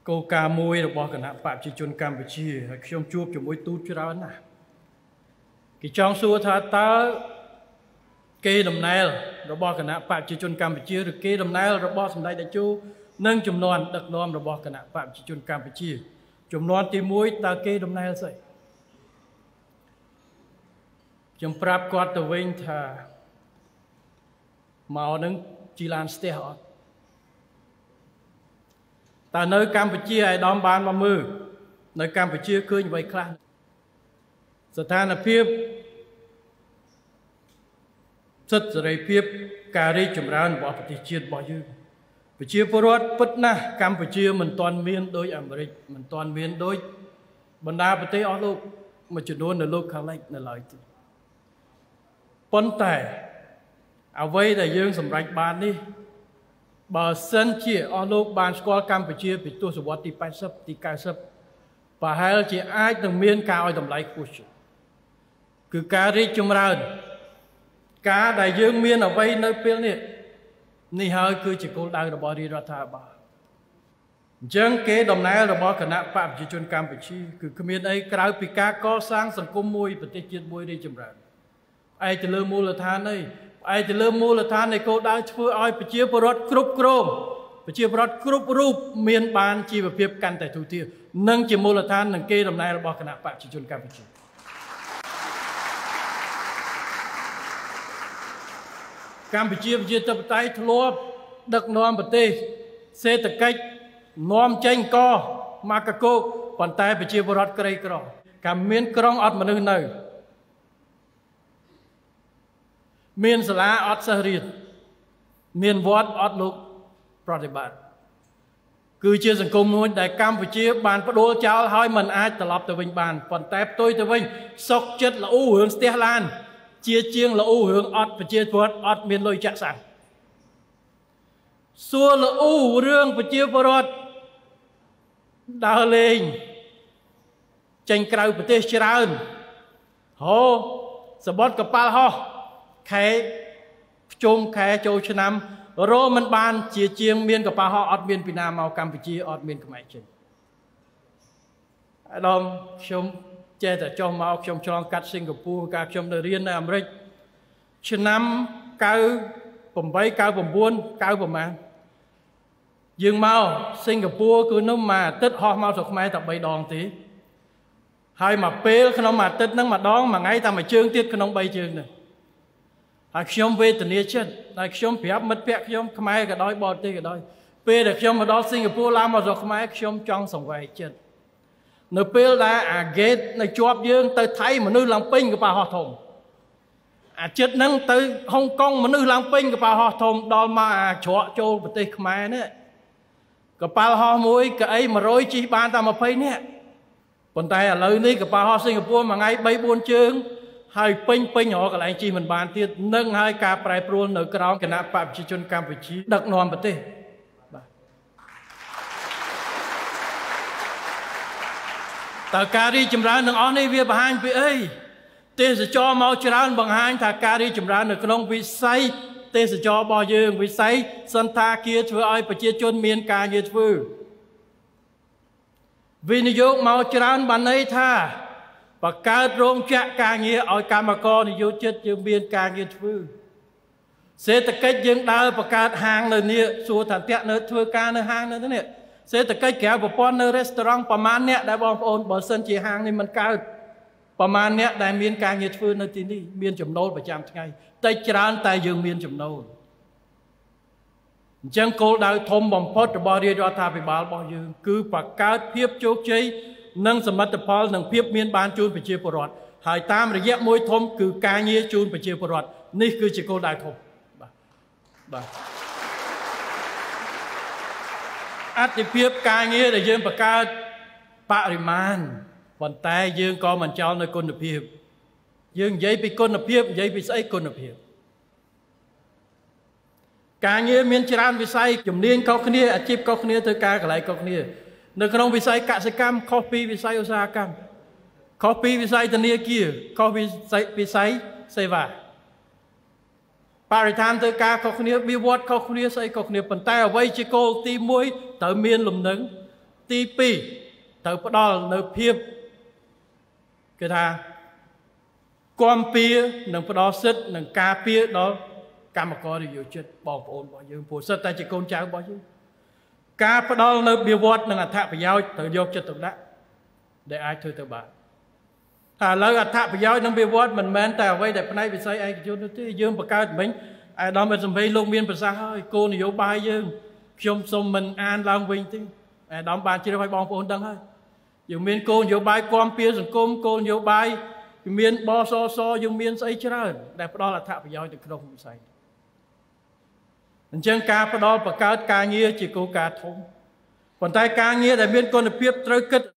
câu ca môi là bỏ cả nạp bạc chỉ chôn Campuchia hay trong chuột cho môi tút cho đó nè cái trong xua tha ta kê đầm này là bỏ cả nạp bạc chỉ chôn Campuchia được kê đầm này là bỏ sầm đại đại chu nâng chùm non đặc non là bỏ cả nạp bạc chỉ chôn Campuchia chùm non tìm môi ta kê đầm này là gì chùm prap quạt tờ vinh thà màu nâng chỉ lan ste họ ta nơi Campuchia ai đom ban mà mưa nơi Campuchia cười như vậy khăn sự than là phiếp rất rồi phiếp cà ri chùm ra bỏ thị chiết bỏ dư và chia phô rốt bất na Campuchia mình toàn miền đôi Americ mình toàn miền đôi bần đa bờ tây ở lúc mà chuyển đồn là lúc khang lạnh là lờiប៉ុន្តែអ្វីដែលយើងសម្រេចបាននេះបើសិនជាអស់លោកបានស្គាល់កម្ពុជាពីទសវត្សរ៍ទី80ទី90ប្រហែលជាអាចនឹងមានការឲ្យតម្លៃខ្ពស់ជាងគឺការរីកចម្រើនការដែលយើងមានអ្វីនៅពេលនេះនេះហើយគឺជាគោលដៅរបស់រាជរដ្ឋាភិបាលអញ្ចឹងគេដំណើររបស់គណៈបកប្រជាជនកម្ពុជាគឺគ្មានអីក្រៅពីការកសាងសង្គមមួយប្រទេសជាតិមួយរីកចម្រើនឯទៅលើមូលដ្ឋាននេះឯទៅលើមូលដ្ឋាននៃគោលដៅធ្វើឲ្យប្រជាពលរដ្ឋគ្រប់គ្រងប្រជាពលរដ្ឋគ្រប់រូបមានបានជីវភាពកាន់តែទូទានិងជាមូលដ្ឋាននឹងគេដំណើររបស់គណៈបកប្រជាជនកម្ពុជាកម្ពុជាប្រជាធិបតេយ្យធ្លាប់ដឹកនាំប្រទេសសេដ្ឋកិច្ចនាំចេញកមកកកោកប៉ុន្តែប្រជាពលរដ្ឋក្រីក្រកាលមានក្រុងអត់មនុស្សនៅមានសាលាអត់សិស្សរៀនមានវត្តអត់លោកប្រតិបត្តិគឺជាសង្គមមួយដែលកម្ពុជាបានផ្ដួលចោលហើយមិនអាចត្រឡប់ទៅវិញបានប៉ុន្តែផ្ទុយទៅវិញសុខចិត្តល្អរឿងស្ទះឡានជាជាងល្អរឿងអត់ប្រជាពលរដ្ឋអត់មានលុយចាក់សាំងសួរល្អរឿងប្រជាពលរដ្ឋដើរលេងចេញក្រៅប្រទេសច្រើនហូសបុតកប៉ាល់ហោះខែភ្ជុំខែចូលឆ្នាំរោមិនបានជាជាងមានកប៉ាល់ហោះអត់មានពីណាមកកម្ពុជាអត់មានខ្មែរចេញអាដាមខ្ញុំចេះតែចុះមកខ្ញុំឆ្លងកាត់សិង្ហបុរីការខ្ញុំនៅរៀននៅអាមេរិកឆ្នាំ98 99 9ប្រហែលយើងមកសិង្ហបុរីគឺនោះមួយអាទិត្យហោះមកស្រុកខ្មែរតែ3ដងទេហើយមកពេលក្នុងមួយអាទិត្យហ្នឹងម្ដងមួយថ្ងៃតែមួយជើងទៀតក្នុង3ជើងហ្នឹងហើយខ្ញុំវេទនាចិត្តតែខ្ញុំប្រាប់មិត្តភក្តិខ្ញុំខ្មែរក៏ដោយបរទេសក៏ដោយពេលដែលខ្ញុំមកដល់សិង្ហបុរីឡើងមកស្រុកខ្មែរខ្ញុំចង់សង្វេគចិត្តនៅពេលដែលអាហ្គេតនៅជាប់យើងទៅថៃមនុស្សឡើងពេញកប៉ាល់ហោះធំអាចិត្តហ្នឹងទៅហុងកុងមនុស្សឡើងពេញកប៉ាល់ហោះធំដល់មកអាច្រកចូលប្រទេសខ្មែរនេះកប៉ាល់ហោះមួយកៅអី100ជិះបានតែ20នាក់ប៉ុន្តែឥឡូវនេះកប៉ាល់ហោះសិង្ហបុរីមួយថ្ងៃ 3-4 ជើងហើយពេញរកកន្លែងជិះមិនបានទៀតនឹងហើយការប្រែប្រួលនៅក្រោមគណៈបកប្រជាជនកម្ពុជាដឹកនាំប្រទេសបាទតើការរីកចម្រើនទាំងអស់នេះវាបង្ហាញពីអីទេសចរមកច្រើនបង្ហាញថាការរីកចម្រើននៅក្នុងវិស័យទេសចររបស់យើងវិស័យសន្តាគារធ្វើឲ្យប្រជាជនមានការងារធ្វើវិនិយោគមកច្រើនបានន័យថាបង្កើតរោងចក្រការងារឲ្យកម្មករនិយោជិតយើងមានការងារធ្វើសេដ្ឋកិច្ចយើងដើរបង្កើតហាងនៅនេះសួរថាតាក់នៅធ្វើការនៅហាងនៅនេះសេដ្ឋកិច្ចក្រៅប្រព័ន្ធនៅរេស្តូរ៉ង់ប្រមាណអ្នកដែលបងប្អូនបើសិនជាហាងនេះមិនកើតប្រមាណអ្នកដែលមានការងារធ្វើនៅទីនេះមានចំណូលប្រចាំថ្ងៃតែច្រើនតែយើងមានចំណូលអញ្ចឹងគោលដៅធំបំផុតរបស់រាជរដ្ឋាភិបាលរបស់យើងគឺបង្កើតភាពជោគជ័យនិងសមិទ្ធផលនិងភាពមានបានជូនប្រជាពលរដ្ឋហើយតាមរយៈមួយធំគឺការងារជូនប្រជាពលរដ្ឋនេះគឺជាគោលដៅធំបាទអត្ថិភាពការងារដែលយើងបង្កើតបរិមាណប៉ុន្តែយើងក៏មិនចោលនៅគុណភាពយើងនិយាយពីគុណភាពនិយាយពីស្អីគុណភាពការងារមានច្រើនវិស័យជំនាញខុសគ្នាអាជីពខុសគ្នាធ្វើការកន្លែងខុសគ្នានៅក្នុងវិស័យកសិកម្មខុសពីវិស័យឧស្សាហកម្មខុសពីវិស័យធនាគារខុសពីវិស័យសេវាបរិស្ថានធ្វើការខុសគ្នាវិវត្តខុសគ្នាស្អីខុសគ្នាប៉ុន្តែអ្វីជាគោលទី1ត្រូវមានលំនឹង Tí pi tới bắt đầu nơi phiếp cái thà con pia nâng bắt đầu sức nâng ca pia đó ca mà có điều chết bỏ ổn bỏ dương phổ sức ta chỉ con cháu bỏ dương ca bắt đầu nơi bia vọt nâng thạ phải giao tới vô cho tụi đã để ai thưa tụi bạn thà lời thạ phải giao nâng bia vọt mình men ta quay đẹp nay bị say ai cho nó tí dương bạc cao mình ai đó mình dùng lông miên bạc sang hơi cô này vô bài dương trong sông mình an lang vinh tí ai đó bạn chỉ phải bong ổn đăng hơi dùng miên cô vô bài con pia dùng cô vô bài miên bo so dùng miên say chơi để đó là thạ phải giao được không say chân ca bắt đầu bạc cao ca nghĩa chỉ cố ca thông còn tay ca nghĩa để miên con được biết trôi kết